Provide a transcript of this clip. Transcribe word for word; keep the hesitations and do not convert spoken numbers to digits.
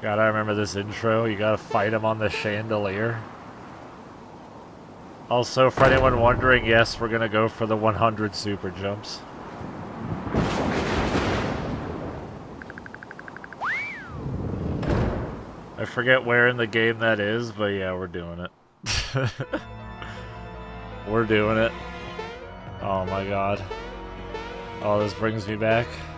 Gotta remember this intro. You gotta fight him on the chandelier. Also, for anyone wondering, yes, we're gonna go for the one hundred super jumps. I forget where in the game that is, but yeah, we're doing it. We're doing it. Oh my god. Oh, this brings me back.